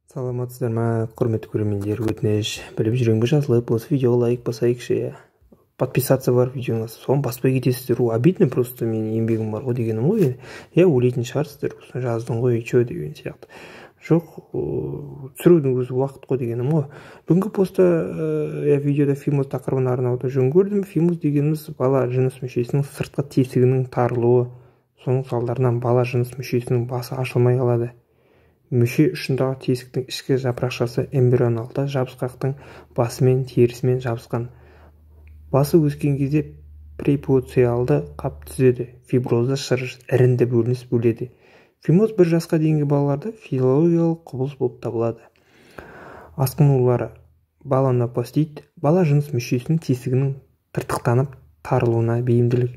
Саламатсыздар ма, құрметті көрермендер, өтініш біліп жүрегіңе жазылып, осы видеоға лайк басайықшы, подписаться бар видеоңа, соны баспай кетесіздер. Обидно просто, менің еңбегім бар ғой дегенім ғой. Ойлайтын шығарсыздар, жаздың ғой, че деген сияқты. Жоқ, түсірудің өзі уақыт қой дегенім ғой. Бүгінгі постта видеода фимоз тақырыбына арнауды жөн көрдім. Фимоз дегеніміз бала жыныс мүшесінің сыртқы тесігінің тарылуы, соның салдарынан бала жыныс мүшесінің басы ашылмай қалады. Мүше ұшындағы тесіктің ішкі жапырақшасы эмбрионалды жабысқақтың басымен терісімен жабысқан. Басы өскен кезде препуциалды қап түзеді, фиброзды шырыш іріңді бөлініс бөледі. Фимоз бір жасқа дейінгі балаларда физиологиялық құбылыс болып табылады. Асқынулары баланопостит, бала жыныс мүшесінің тесігінің тыртықтанып тарылуына бейімділік.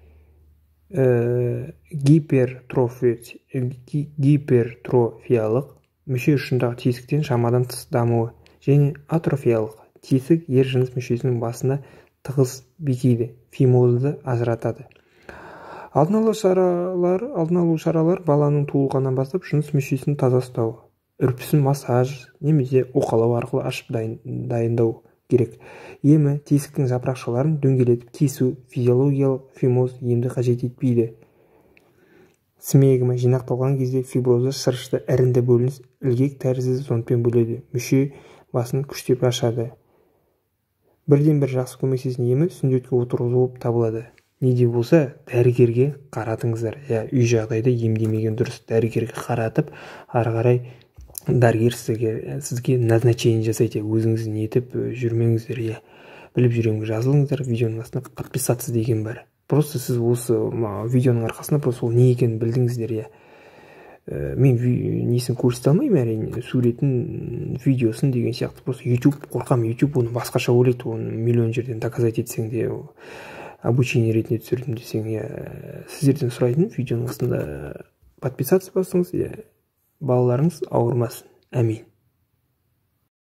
Гипертрофиялық мүше ұшындағы тесіктен шамадан тыс дамуы және атрофиялық тесік ер жыныс мүшесінің басында тығыз бекиді, фимозды ажыратады. Алдын алу шаралар баланың туылғаннан бастап жыныс мүшесін таза ұстау, үрпісін массаж немесе уқалау арқылы ашып дайындау керек. Емі тесіктің жапырақшаларын дөңгелетіп кесу, физиологиялық фимоз емді қажет етпейді. Смегма жинақталған кезде фиброзды шырышты іріңді бөлініс ілгек тәрізді зондпен бөледі, мүше басын күштеп ашады. Бірден бір жақсы көмектесетін емі сүндетке отырғызу болып табылады. Не де болса, дәрігерге қаратыңыздар. Үй жағдайда емдемеген дұрыс, дәрігерге қаратып, ары қарай дәрігер сізге назначение жасайды, өзіңіз нетіп жүрмеңіздер. Біліп жүрегіңе жазылыңыздар, видеоның астына подписаться деген бар. Просто сіз осы видеоның арқасында просто ол не екенін білдіңіздер. Мен несін көрсете алмаймын, әрине, суретін, видеосын деген сияқты. Просто YouTube қорқам, YouTube оны басқаша ойлайды, оны миллион жерден доказать етсең де, обучение ретінде түсірдім десең, сіздерден сұрайтын видеоның астында подписаться басыңыз, балаларыңыз ауырмасын. Әмин.